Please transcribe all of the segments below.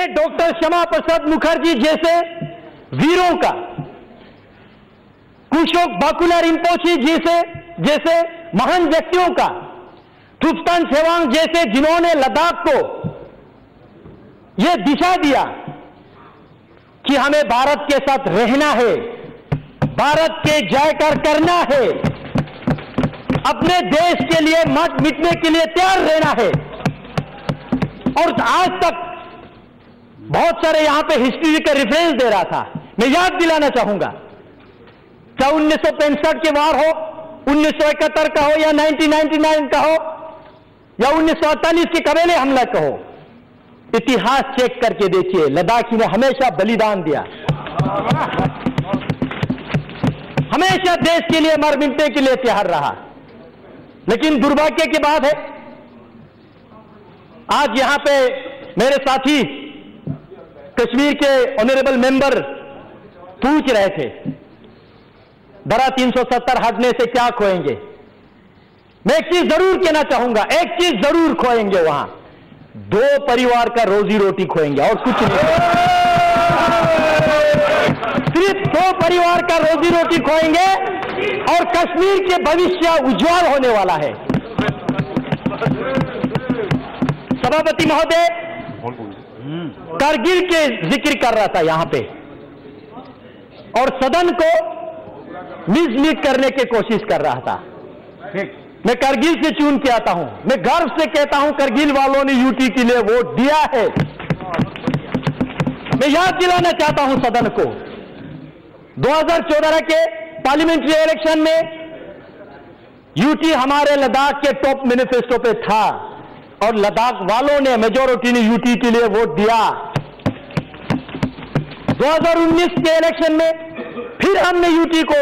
Doctor Shyama Prasad Mukherjee जैसे वीरों का, कुशोक बाकुला रिम्पोची जैसे महान व्यक्तियों का, तुफ्तान सेवांग जैसे जिन्होंने लद्दाख को यह दिशा दिया कि हमें भारत के साथ रहना है, भारत के जयकार करना है, अपने देश के लिए मत मिटने के लिए तैयार रहना है। और आज तक बहुत सारे यहां पे हिस्ट्री का रेफरेंस दे रहा था। मैं याद दिलाना चाहूंगा, चाहे 1965 के वार हो, 1971 का हो, या 1999 का हो, या 1948 के कबीले हमला का हो, इतिहास चेक करके देखिए, लद्दाखी ने हमेशा बलिदान दिया, हमेशा देश के लिए मर मिटने के लिए तैयार रहा। लेकिन दुर्भाग्य की बात है, आज यहां पे मेरे साथी कश्मीर के ऑनरेबल मेंबर पूछ रहे थे, धारा 370 हटने से क्या खोएंगे। मैं एक चीज जरूर कहना चाहूंगा, एक चीज जरूर खोएंगे, वहां 2 परिवार का रोजी रोटी खोएंगे और कुछ नहीं। सिर्फ 2 परिवार का रोजी रोटी खोएंगे और कश्मीर के भविष्य उज्जवल होने वाला है। सभापति महोदय कारगिल के जिक्र कर रहा था यहां पे, और सदन को मिसलीड करने की कोशिश कर रहा था। मैं कारगिल से चुन के आता हूं, मैं गर्व से कहता हूं कारगिल वालों ने यूटी के लिए वोट दिया है। मैं याद दिलाना चाहता हूं सदन को, 2014 के पार्लियामेंट्री इलेक्शन में यूटी हमारे लद्दाख के टॉप मैनिफेस्टो पे था और लद्दाख वालों ने, मेजॉरिटी ने यूटी के लिए वोट दिया। 2019 के इलेक्शन में फिर हमने यूटी को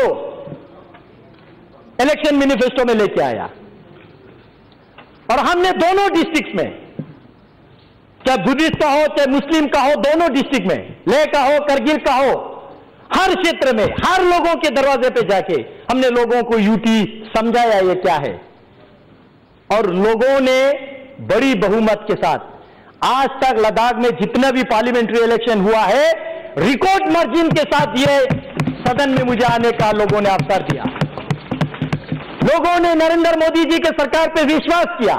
इलेक्शन मैनिफेस्टो में लेके आया और हमने दोनों डिस्ट्रिक्ट में, चाहे बुद्धिस्ट का हो चाहे मुस्लिम का हो, दोनों डिस्ट्रिक्ट में, लेह का हो कारगिल का हो, हर क्षेत्र में हर लोगों के दरवाजे पे जाके हमने लोगों को यूटी समझाया ये क्या है, और लोगों ने बड़ी बहुमत के साथ आज तक लद्दाख में जितना भी पार्लियामेंट्री इलेक्शन हुआ है, रिकॉर्ड मार्जिन के साथ ये सदन में मुझे आने का लोगों ने अवसर दिया। लोगों ने नरेंद्र मोदी जी के सरकार पे विश्वास किया,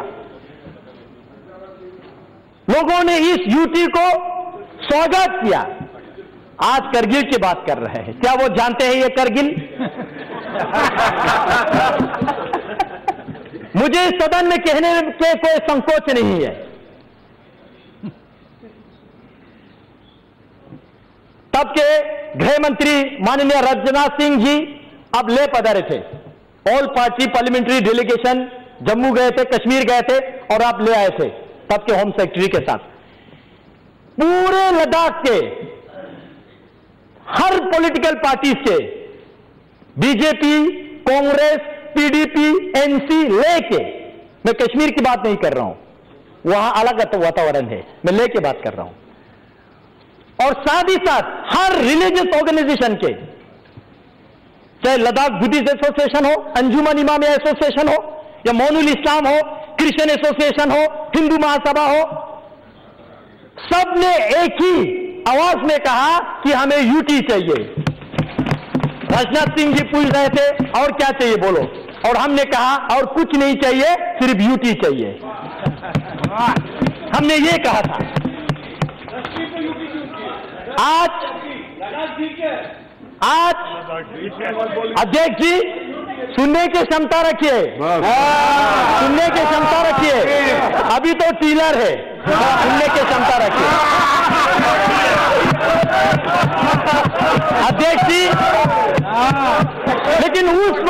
लोगों ने इस यूटी को स्वागत किया। आज कारगिल की बात कर रहे हैं, क्या वो जानते हैं ये कारगिल? मुझे इस सदन में कहने के कोई संकोच नहीं है। तब के गृह मंत्री माननीय राजनाथ सिंह जी अब ले पधारे थे, all party parliamentary delegation Jammu गए थे, कश्मीर गए थे और आप ले आए थे तब के होम सेक्रेटरी के साथ। पूरे लद्दाख के हर पॉलिटिकल पार्टीज के, बीजेपी, कांग्रेस, पीडीपी, एनसी लेके, मैं कश्मीर की बात नहीं कर रहा हूं, वहां अलग वातावरण है, मैं लेके बात कर रहा हूं। और साथ ही साथ हर रिलीजियस ऑर्गेनाइजेशन के, चाहे लद्दाख बुद्धिस्ट एसोसिएशन हो, अंजुमन इमामिया एसोसिएशन हो, या मोनुल इस्लाम हो, क्रिश्चियन एसोसिएशन हो, हिंदू महासभा हो, सबने एक ही आवाज में कहा कि हमें यूटी चाहिए। राजनाथ सिंह जी पूछ रहे थे और क्या चाहिए बोलो, और हमने कहा और कुछ नहीं चाहिए, सिर्फ यूटी चाहिए। हमने ये कहा था। आज अध्यक्ष जी सुनने की क्षमता रखिए, सुनने की क्षमता रखिए, अभी तो टीलर है, सुनने की क्षमता रखिए। अध्यक्ष जी, लेकिन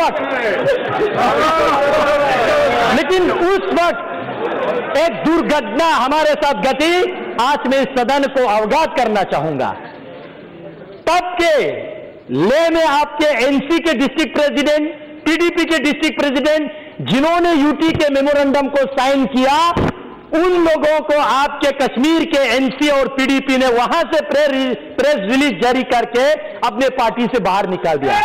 उस वक्त एक दुर्घटना हमारे साथ घटी, आज मैं इस सदन को अवगत करना चाहूंगा। तब के ले में आपके एनसी के डिस्ट्रिक्ट प्रेसिडेंट, पीडीपी के डिस्ट्रिक्ट प्रेसिडेंट, जिन्होंने यूटी के मेमोरेंडम को साइन किया, उन लोगों को आपके कश्मीर के एनसी और पीडीपी ने वहां से प्रेस रिलीज जारी करके अपने पार्टी से बाहर निकाल दिया।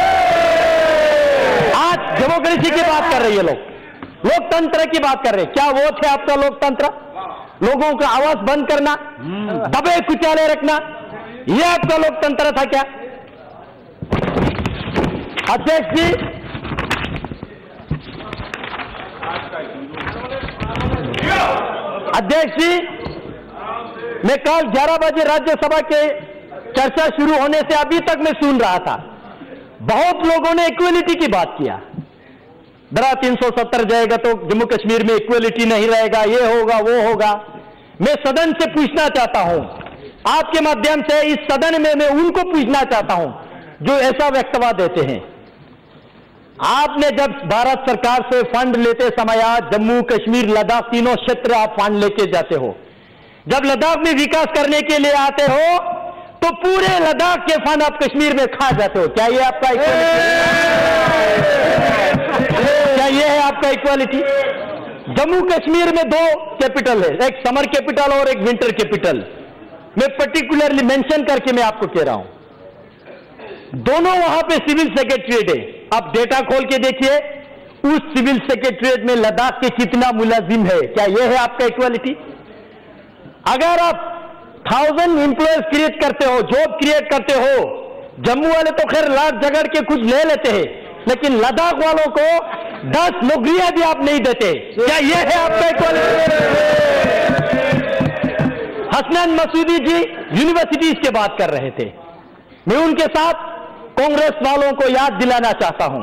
आज डेमोक्रेसी की बात कर रहे हैं ये लोग, लोकतंत्र की बात कर रहे हैं। क्या वो थे आपका लोकतंत्र? लोगों का आवाज बंद करना, दबे कुचाले रखना, यह आपका लोकतंत्र था क्या? अध्यक्ष जी, मैं कल 11 बजे राज्यसभा के चर्चा शुरू होने से अभी तक मैं सुन रहा था, बहुत लोगों ने इक्वलिटी की बात किया। धारा 370 जाएगा तो जम्मू कश्मीर में इक्वलिटी नहीं रहेगा, ये होगा वो होगा। मैं सदन से पूछना चाहता हूं, आपके माध्यम से इस सदन में मैं उनको पूछना चाहता हूं जो ऐसा वक्तव्य देते हैं। आपने जब भारत सरकार से फंड लेते समय जम्मू कश्मीर लद्दाख तीनों क्षेत्र आप फंड लेके जाते हो, जब लद्दाख में विकास करने के लिए आते हो तो पूरे लद्दाख के फंड आप कश्मीर में खा जाते हो। क्या ये आपका क्या ये है आपका इक्वालिटी? जम्मू कश्मीर में 2 कैपिटल है, एक समर कैपिटल और एक विंटर कैपिटल। मैं पर्टिकुलरली मेंशन करके मैं आपको कह रहा हूं, दोनों वहां पे सिविल सेक्रेटरीट है। आप डेटा खोल के देखिए, उस सिविल सेक्रेटरीट में लद्दाख के कितना मुलाजिम है। क्या यह है आपका इक्वालिटी? अगर आप 1000 एम्प्लॉयज क्रिएट करते हो, जॉब क्रिएट करते हो, जम्मू वाले तो खैर लाख झगड़ के कुछ ले लेते हैं, लेकिन लद्दाख वालों को 10 नौकरियां भी आप नहीं देते। क्या यह है आपका इक्वालिटी? हसनैन मसूदी जी यूनिवर्सिटीज की बात कर रहे थे, मैं उनके साथ कांग्रेस वालों को याद दिलाना चाहता हूं।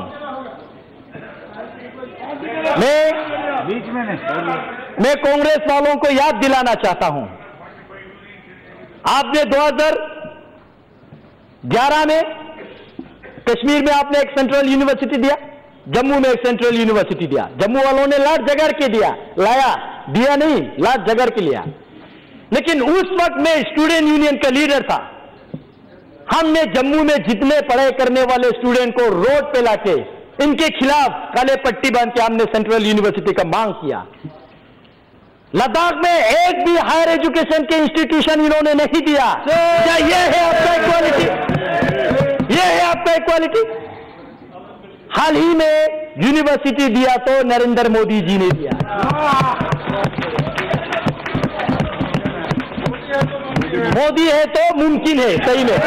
मैं कांग्रेस वालों को याद दिलाना चाहता हूं, आपने 2011 में कश्मीर में आपने एक सेंट्रल यूनिवर्सिटी दिया, जम्मू में एक सेंट्रल यूनिवर्सिटी दिया। जम्मू वालों ने लाख जगड़ के दिया नहीं, लाख जगड़ के लिया। लेकिन उस वक्त मैं स्टूडेंट यूनियन का लीडर था। हमने जम्मू में जितने पढ़ाई करने वाले स्टूडेंट को रोड पे लाके इनके खिलाफ काले पट्टी बांध के हमने सेंट्रल यूनिवर्सिटी का मांग किया। लद्दाख में एक भी हायर एजुकेशन के इंस्टीट्यूशन इन्होंने नहीं दिया। क्या यह है आपका इक्वालिटी? यह है आपका इक्वालिटी? हाल ही में यूनिवर्सिटी दिया तो नरेंद्र मोदी जी ने दिया। मोदी है तो मुमकिन है, सही में।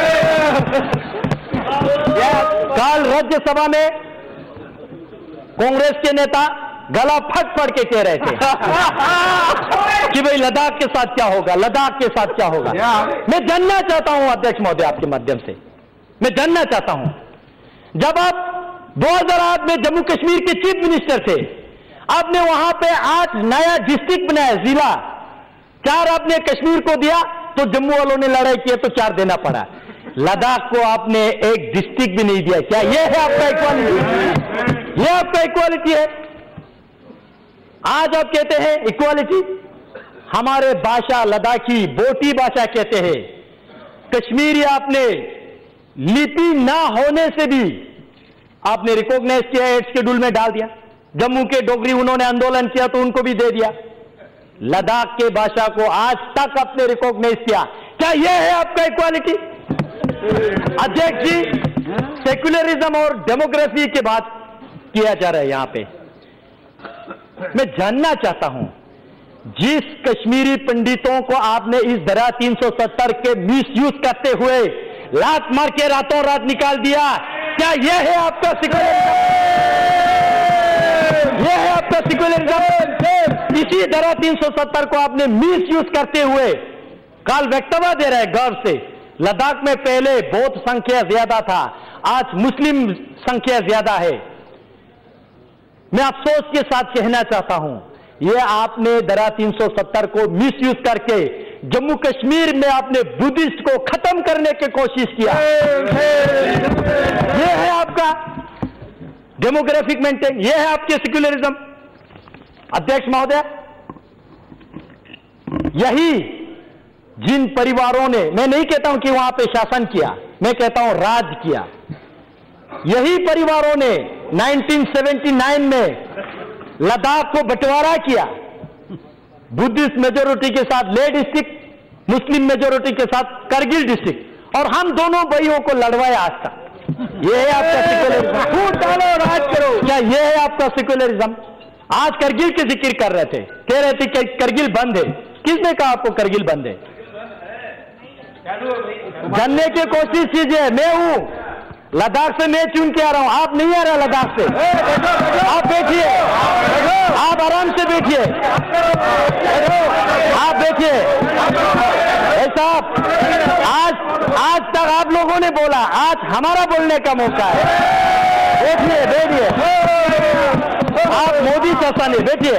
कल राज्यसभा में कांग्रेस के नेता गला फट फट के कह रहे थे कि भाई लद्दाख के साथ क्या होगा, लद्दाख के साथ क्या होगा। मैं जानना चाहता हूं अध्यक्ष महोदय, आपके माध्यम से मैं जानना चाहता हूं, जब आप 2008 में जम्मू कश्मीर के चीफ मिनिस्टर थे, आपने वहां पे 8 नया डिस्ट्रिक्ट बनाया, जिला 4 आपने कश्मीर को दिया, तो जम्मू वालों ने लड़ाई की तो 4 देना पड़ा। लद्दाख को आपने एक डिस्ट्रिक्ट भी नहीं दिया। क्या यह है आपका इक्वालिटी? यह आपका इक्वालिटी है? आज आप कहते हैं इक्वालिटी, हमारे भाषा लद्दाखी बोटी भाषा कहते हैं। कश्मीरी आपने लिपि ना होने से भी आपने रिकॉग्नाइज किया, 8 शेड्यूल में डाल दिया। जम्मू के डोगरी उन्होंने आंदोलन किया तो उनको भी दे दिया। लद्दाख के भाषा को आज तक आपने रिकॉग्नाइज किया। क्या यह है आपका इक्वालिटी? अध्यक्ष जी, सेक्युलरिज्म और डेमोक्रेसी की बात किया जा रहा है यहां पे। मैं जानना चाहता हूं, जिस कश्मीरी पंडितों को आपने इस धारा 370 के मिसयूज करते हुए लात मार के रातों रात निकाल दिया, क्या यह है आपका सेक्युलरिज्म? यह है आपका सेक्युलरिज्म? इसी धारा 370 को आपने मिसयूज करते हुए काल वक्तव्य दे रहे हैं गर्व से। लद्दाख में पहले बौद्ध संख्या ज्यादा था, आज मुस्लिम संख्या ज्यादा है। मैं अफसोस के साथ कहना चाहता हूं, यह आपने धारा 370 को मिसयूज करके जम्मू कश्मीर में आपने बुद्धिस्ट को खत्म करने की कोशिश किया। यह है आपका डेमोग्राफिक मेंटेन, यह है आपके सेक्युलरिज्म। अध्यक्ष महोदय, यही जिन परिवारों ने, मैं नहीं कहता हूं कि वहां पे शासन किया, मैं कहता हूं राज किया, यही परिवारों ने 1979 में लद्दाख को बंटवारा किया, बुद्धिस्ट मेजोरिटी के साथ लेह डिस्ट्रिक्ट, मुस्लिम मेजोरिटी के साथ करगिल डिस्ट्रिक्ट, और हम दोनों भाइयों को लड़वाया आज तक। यह है आपका सेक्युलरिज्म? फूट डालो, राज करो। क्या यह है आपका सेक्युलरिज्म? आज करगिल के जिक्र कर रहे थे, कह रहे थे कि करगिल बंद है। किसने कहा आपको करगिल बंद है? जानने की कोशिश कीजिए। मैं हूं लद्दाख से, मैं चुन के आ रहा हूं, आप नहीं आ रहे लद्दाख से। आप बैठिए, आप आराम से बैठिए, आप बैठिए। ऐसा आज तक आप लोगों ने बोला, आज हमारा बोलने का मौका है। बैठिए बैठिए, आप मोदी जैसा नहीं, बैठिए।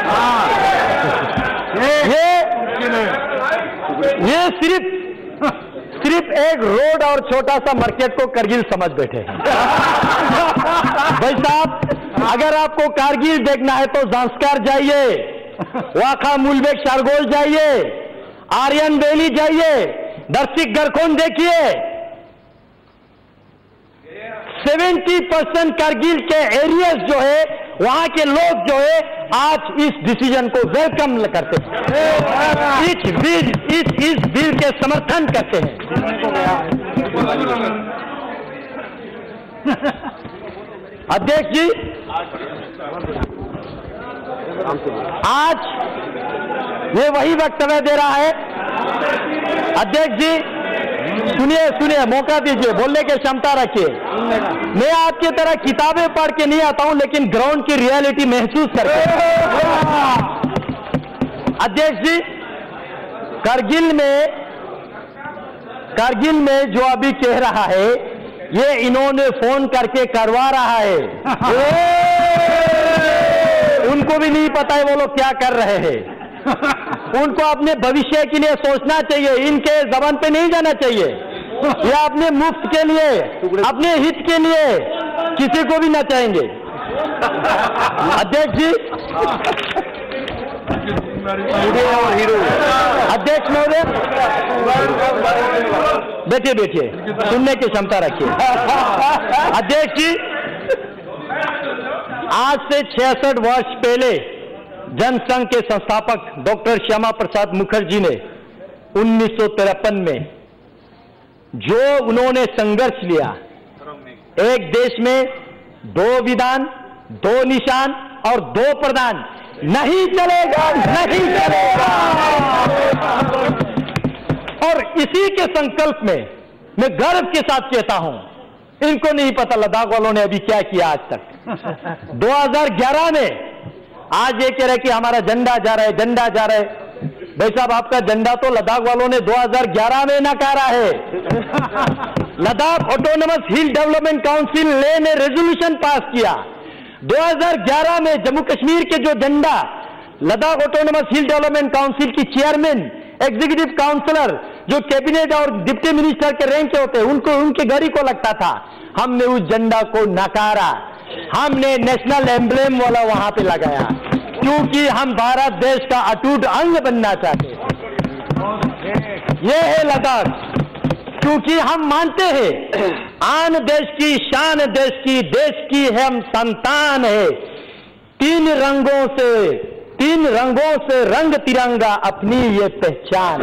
ये सिर्फ एक रोड और छोटा सा मार्केट को करगिल समझ बैठे हैं। भाई साहब, अगर आपको कारगिल देखना है तो जांस्कार जाइए, वाखा मुलबेक शारगोल जाइए, आर्यन वैली जाइए, दर्शिक गरखोन देखिए। 70% कारगिल के एरियाज जो है, वहां के लोग जो है आज इस डिसीजन को वेलकम करते हैं, इस बिल के समर्थन करते हैं। अध्यक्ष जी, आज ये वही वक्तव्य दे रहा है। अध्यक्ष जी सुनिए, मौका दीजिए, बोलने की क्षमता रखिए। मैं आपकी तरह किताबें पढ़ के नहीं आता हूं, लेकिन ग्राउंड की रियलिटी महसूस करके। अध्यक्ष जी, करगिल में जो अभी कह रहा है, ये इन्होंने फोन करके करवा रहा है। उनको भी नहीं पता है वो लोग क्या कर रहे हैं। उनको अपने भविष्य के लिए सोचना चाहिए, इनके जबान पे नहीं जाना चाहिए। या अपने मुफ्त के लिए, अपने हित के लिए किसी को भी नचाएंगे। अध्यक्ष जी, अध्यक्ष महोदय, बैठिए, सुनने की क्षमता रखिए। अध्यक्ष जी, आज से 66 वर्ष पहले जनसंघ के संस्थापक डॉक्टर श्यामा प्रसाद मुखर्जी ने 1953 में जो उन्होंने संघर्ष लिया, एक देश में 2 विधान, 2 निशान और 2 प्रधान, नहीं चलेगा, नहीं चलेगा। और इसी के संकल्प में मैं गर्व के साथ कहता हूं, इनको नहीं पता लद्दाख वालों ने अभी क्या किया आज तक। 2011 में आज ये कह रहे कि हमारा झंडा जा रहा है, झंडा जा रहा है। भाई साहब, आपका झंडा तो लद्दाख वालों ने 2011 में नकारा है। Ladakh autonomous hill development council ने रेजोल्यूशन पास किया 2011 में। जम्मू कश्मीर के जो झंडा Ladakh autonomous hill development council की चेयरमैन, एग्जीक्यूटिव काउंसलर, जो कैबिनेट और डिप्टी मिनिस्टर के रैंक के होते हैं, उनको उनके घड़ी को लगता था। हमने उस झंडा को नकारा, हमने नेशनल एम्ब्लेम वाला वहां पे लगाया, क्योंकि हम भारत देश का अटूट अंग बनना चाहते हैं। ये है लद्दाख, क्योंकि हम मानते हैं आन देश की शान, देश की हम संतान है। 3 रंगों से रंग तिरंगा अपनी ये पहचान।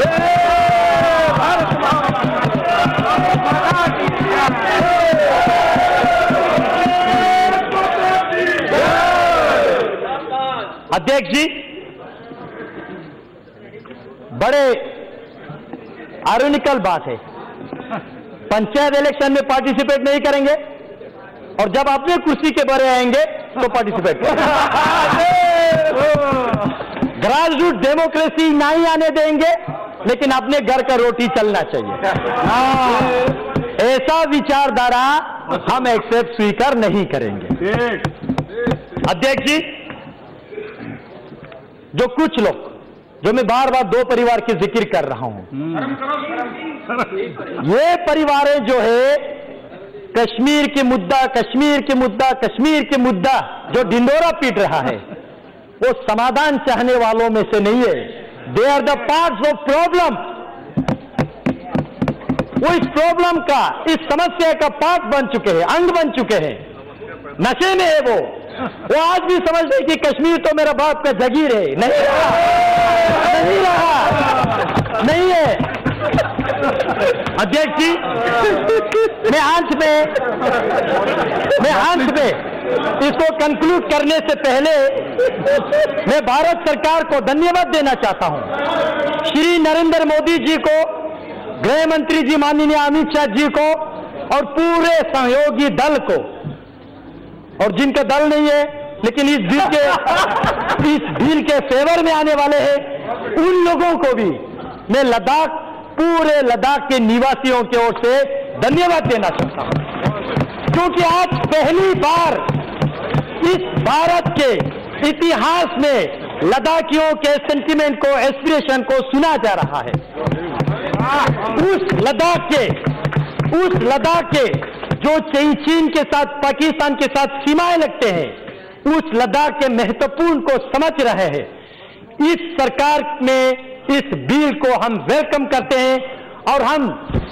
अध्यक्ष जी, बड़े आयरनिकल बात है, पंचायत इलेक्शन में पार्टिसिपेट नहीं करेंगे और जब अपने कुर्सी के बड़े आएंगे तो पार्टिसिपेट ग्रास रूट डेमोक्रेसी नहीं आने देंगे, लेकिन अपने घर का रोटी चलना चाहिए। ऐसा विचारधारा हम एक्सेप्ट स्वीकार नहीं करेंगे। अध्यक्ष जी, जो कुछ लोग, जो मैं बार बार 2 परिवार की जिक्र कर रहा हूं, ये परिवारें जो है कश्मीर के मुद्दा जो ढिंडोरा पीट रहा है, वो समाधान चाहने वालों में से नहीं है। They are the parts of problem. वो इस प्रॉब्लम का, इस समस्या का पार्ट बन चुके हैं, अंग बन चुके हैं, नशे में है वो आज भी समझते कि कश्मीर तो मेरा बाप का जागीर है। नहीं रहा, नहीं है। अध्यक्ष जी, मैं अंत में इसको कंक्लूड करने से पहले मैं भारत सरकार को धन्यवाद देना चाहता हूं, श्री नरेंद्र मोदी जी को, गृह मंत्री जी माननीय अमित शाह जी को और पूरे सहयोगी दल को, और जिनका दल नहीं है लेकिन इस बिल के फेवर में आने वाले हैं उन लोगों को भी मैं पूरे लद्दाख के निवासियों की ओर से धन्यवाद देना चाहता हूं, क्योंकि आज पहली बार इस भारत के इतिहास में लद्दाखियों के सेंटिमेंट को, एस्पिरेशन को सुना जा रहा है। उस लद्दाख के जो चीन के साथ, पाकिस्तान के साथ सीमाएं लगते हैं, उस लद्दाख के महत्वपूर्ण को समझ रहे हैं। इस सरकार में इस बिल को हम वेलकम करते हैं और हम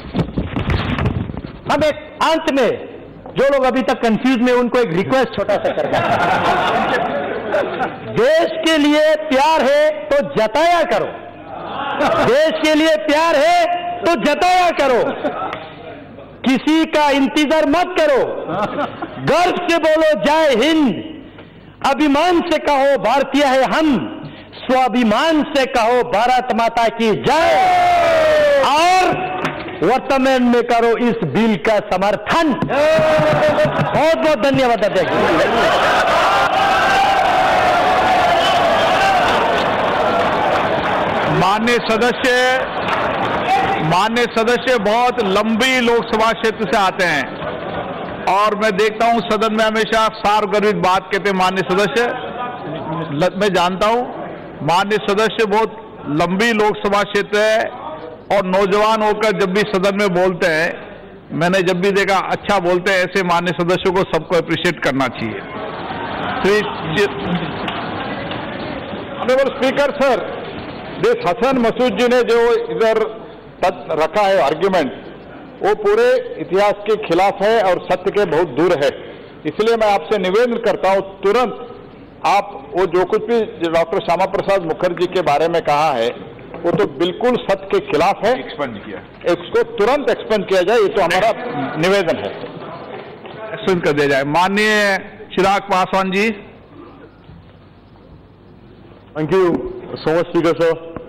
एक अंत में जो लोग अभी तक कंफ्यूज में उनको एक रिक्वेस्ट छोटा सा करना है, देश के लिए प्यार है तो जताया करो, देश के लिए प्यार है तो जताया करो, किसी का इंतजार मत करो, गर्व से बोलो जय हिंद, अभिमान से कहो भारतीय है हम, स्वाभिमान से कहो भारत माता की जय, और वर्तमान में करो इस बिल का समर्थन। बहुत बहुत धन्यवाद अध्यक्ष। माननीय सदस्य बहुत लंबी लोकसभा क्षेत्र से आते हैं और मैं देखता हूं सदन में हमेशा सार्वगर्भित बात कहते हैं माननीय सदस्य। मैं जानता हूं माननीय सदस्य बहुत लंबी लोकसभा क्षेत्र है और नौजवान होकर जब भी सदन में बोलते हैं, मैंने जब भी देखा अच्छा बोलते हैं, ऐसे माननीय सदस्यों को सबको अप्रिशिएट करना चाहिए। Honourable speaker sir, this Hasan Masood ji ने जो इधर रखा है आर्ग्यूमेंट, वो पूरे इतिहास के खिलाफ है और सत्य के बहुत दूर है। इसलिए मैं आपसे निवेदन करता हूं, तुरंत आप वो जो कुछ भी डॉक्टर श्यामा प्रसाद मुखर्जी के बारे में कहा है वो तो बिल्कुल सत्य के खिलाफ है, एक्सपेंड किया, इसको तुरंत एक्सपेंड किया जाए, ये तो हमारा निवेदन है, एक्सपेंड कर दिया जाए। माननीय Chirag Paswan ji. Thank you so much speaker sir.